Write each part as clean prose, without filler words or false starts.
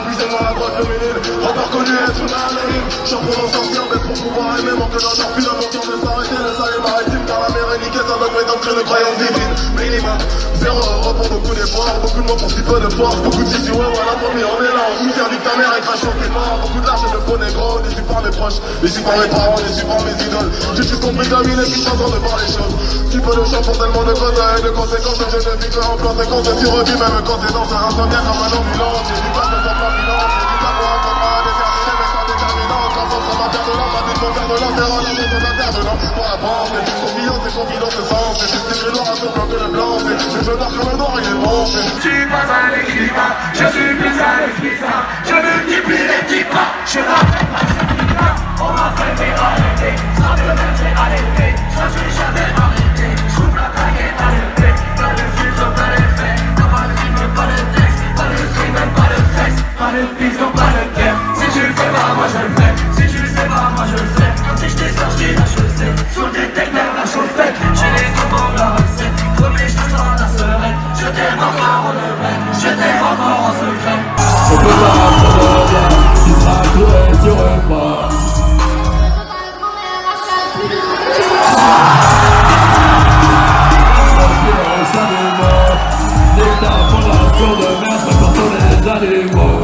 Visez-moi la droite féminine, rapport connu être une anonyme. J'en pour m'en sortir, baisse pour pouvoir aimer. Manque d'endorphine, mon cœur de s'arrêter. Le salut maritime, car la mer est niquée. Ça donne mes doctrines de croyances divines. Minimum, 0 euro pour beaucoup d'efforts. Beaucoup de mots pour si peu de force. Beaucoup de tissus, ouais, voilà, famille en mélange. Tout faire que ta mère est crache sur tes morts. Beaucoup d'argent de faux négro, déçu par mes proches, déçu par mes parents, déçu par mes idoles. J'ai juste compris comme il est, puis façon de voir les choses. Si peu de chance pour tellement de causes et de conséquences. Je ne vis que en conséquence de survie, même quand c'est dans un insomniaque comme un ambulance. J'ai du pas, je me sens pas finance. J'ai du pas pour un contrat déterminé, mais sans déterminant. Quand on sera ma terre de l'homme, ma vie de mon faire de l'homme, c'est rendre la maison d'intervenant. Pour la pensée, confiance et confidence de sens. C'est juste écrit noir à son blanc que le blanc. C'est je veux noir que le noir, il est bon. Je suis pas un écrivain, je suis plus un écrivain. Je multiplie les petits pas, je n'arrête pas, je dis pas. On m'a fait arrêter, ça me mettait à l'épée. Je suis jamais arrêté, je coupe la baguette à l'épée. Pas de filtre, pas d'effet, pas de rime, pas de texte, pas de stream, pas de fesse, pas de piste, pas de guerre. Si tu le fais pas, moi je le fais. Si tu le sais pas, moi je le sais. Comme si je t'ai sorti la chaussée, sous le détecteur la chauffette. J'ai les commandes, la recette, comme les choses dans la serette. Je t'aime encore en vrai, je t'aime encore en secret. On peut pas apprendre bien, tu seras cloué sur un pas. L'état fondation de maître pour tous les animaux.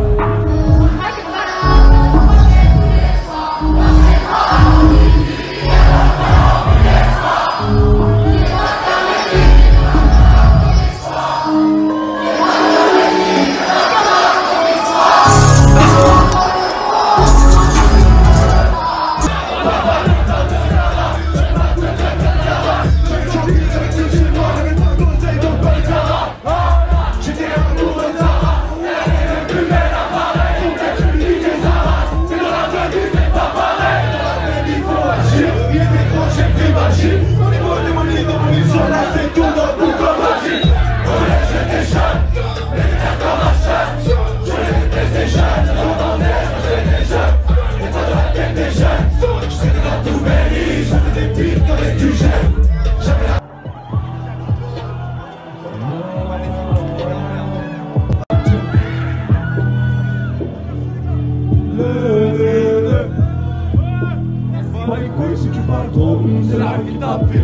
C'est la vie qui t'appelle.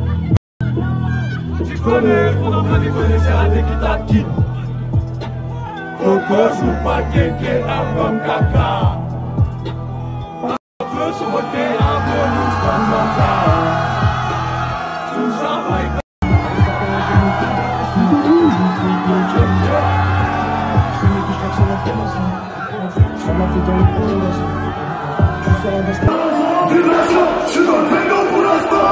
Tu connais, on en connaît, c'est la vie qui t'attire. Coco, joue pas quelqu'un comme caca. On peut se moquer un peu, nous sommes caca. Sous Jamaïque. Je suis dans le pédo pour l'instant.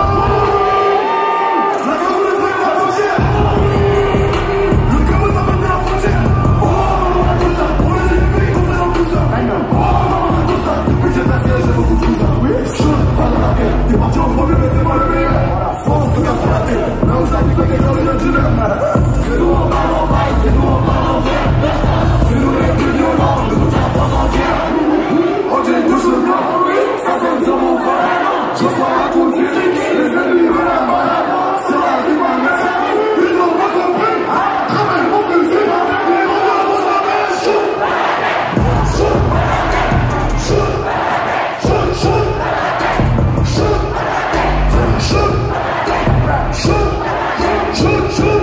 La maison de frère la frontière. Le camo ça passe la frontière. Oh, on a tout ça. On est des pays, on fait dans tout ça. Oh, on a tout ça. Depuis que j'ai passé, j'ai beaucoup de cousins. Oui, chaud, pas dans la tête. T'es parti en premier, mais c'est pas le meilleur. La France te casse la tête. Là où ça dit que t'es dans le jeu. C'est nous en bas, en bas, c'est nous en bas, en vert. C'est nous les plus violents de toute la France entière. On dit tous le blanc. Ça sonne sur mon frère. Je vois un coup de fusil, les ennemis veulent la malade. C'est la vie, ma mère. Ils n'ont pas compris. Travaille mon fusil, ma mère. Mais on va pour la mère. Shoot, shoot, shoot, shoot, shoot, shoot, shoot, shoot, shoot.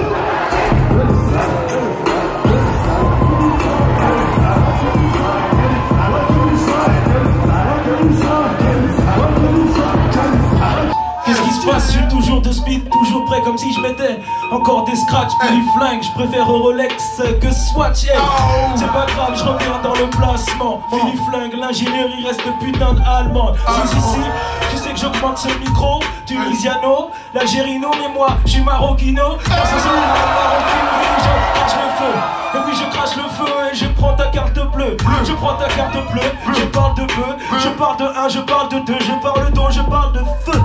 Qu'est-ce qui se passe? Je suis toujours de speed, toujours prêt comme si je mettais encore des scratchs puis du flingue. Je préfère Rolex que Swatch. Hey, c'est pas grave, je reviens dans le placement. Fini flingue, l'ingénierie reste putain d'allemande. Si, tu sais que j'augmente ce micro. Tunisiano, l'Algérino, mais moi, je suis maroquino. Dans ce son, maroquinerie, je crache le feu. Et oui, je crache le feu et je prends ta carte bleue. Je prends ta carte bleue, je parle de peu. Je parle de 1, je parle de 2, je parle d'eau, je parle de feu.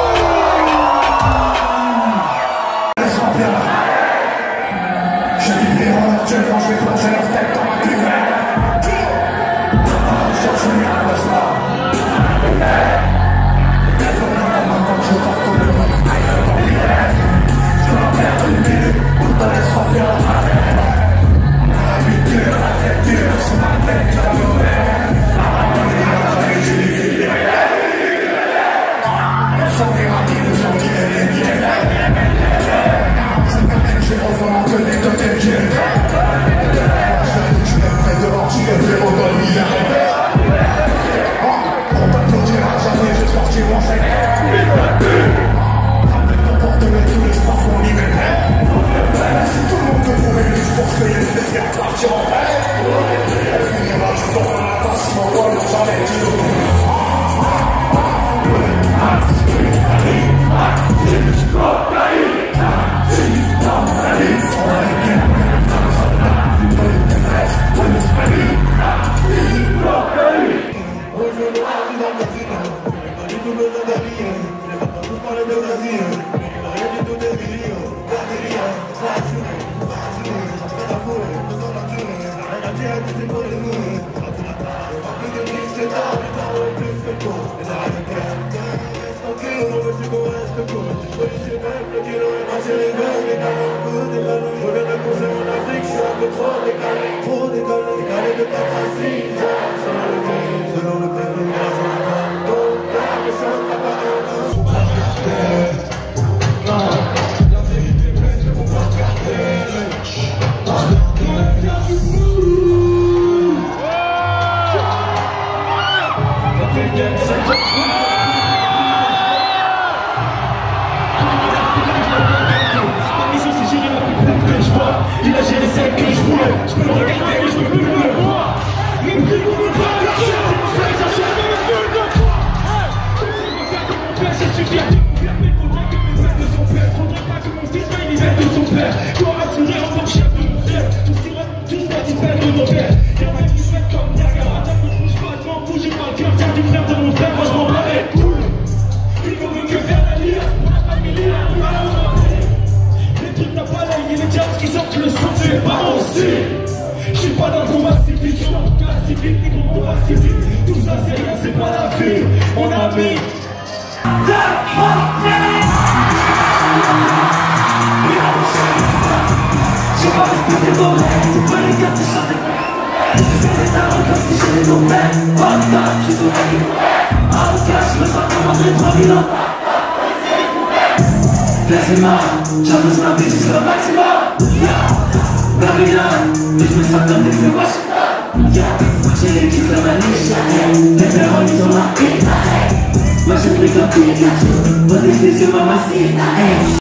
Je dis les rollers, je vais plonger leur tête dans ma cuvette. Je cherche une arme de soir. Je porte ton nom, dans l'hiver. Je vais perdre une minute pour te laisser faire. Ma vie dure, la tête dure, c'est ma Il a géré celle que je voulais, je peux le regarder mais je peux plus le voir. Mon prix pour me faire lâcher, c'est mon père, j'achète de la gueule de toi. Mon père, j'ai su bien de mon père, mais faudrait que mes pères de son père. Faudrait pas que mon fils paye l'hiver de son père. Dois rassurer en tant que chef de mon frère. Tous quand ils perdent de nos pères. Y'en a qui se mettent comme Niagara, t'as qui touche pas, je m'en fous, j'ai pas le cœur, tiens du frère de mon frère, moi je m'en bats les couilles. Il ne veut que faire la lire, pour la famille, pour la les trucs t'as pas l'air, les jams qui sortent le sang, c'est pas aussi. J'suis pas dans le combat civique, j'suis dans le combat civique, ni dans le combat civique. Tout ça c'est rien, c'est pas la vie. On a mis j'ai pas respecté vos règles, tu peux les garder chanter. Je fais des tarots comme si j'étais ton père. Fuck up, j'suis sous règle. En tout cas, j'me sens comme André 3000 ans. C'est marrant, j'avance ma vie jusqu'au maximum. Babylone, mais je me sens comme des feux Washington. J'ai les petits comme un niche, les perrons ils sont là, moi j'ai pris comme Pikachu. Pour tes yeux, maman, c'est